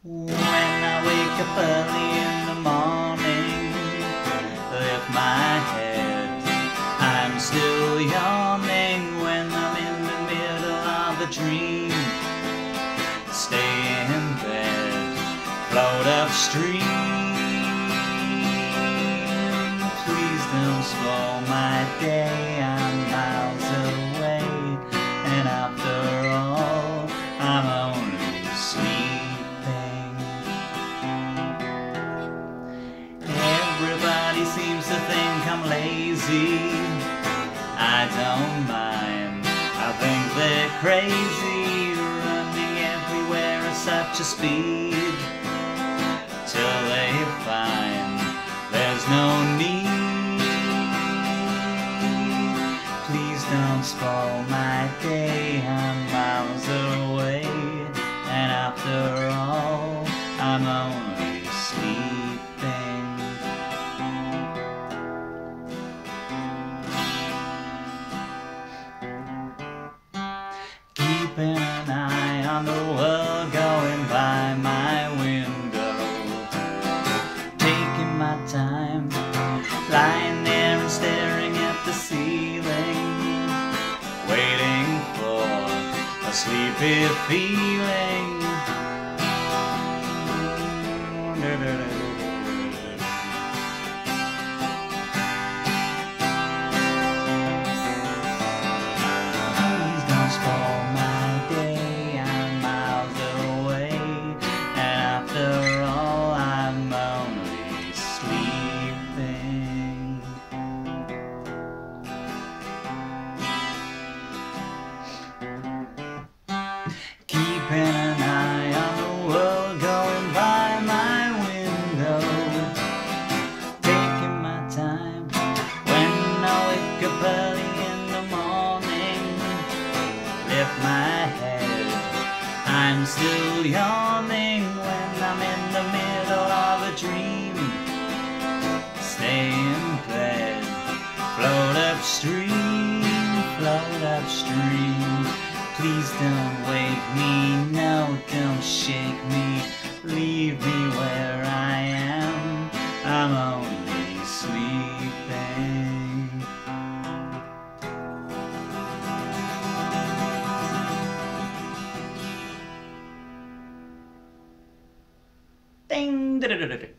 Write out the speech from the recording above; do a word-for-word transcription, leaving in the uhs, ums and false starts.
When I wake up early in the morning, lift my head, I'm still yawning. When I'm in the middle of a dream, stay in bed, float upstream. Please don't spoil my day, I'm miles away, and after all, I'm only sleeping. Everybody seems to think I'm lazy. I don't mind, I think they're crazy, running everywhere at such a speed, till they find there's no need. Please don't spoil my day, I'm miles away, and after all, I'm only sleeping. Keeping an eye on the world going by my window, taking my time, lying there and staring at the ceiling, waiting for a sleepy feeling. Please don't spoil my day, I'm miles away, and after all, I'm only sleeping. Keeping an eye on the world going by my window, taking my time. When I wake up early in the morning, lift my head, I'm still yawning. When I'm in the middle of a dream, stay in bed, float upstream, float upstream. Please don't wake me, no, don't shake me, leave me where I am, I'm only sleeping. Ding, da da da da.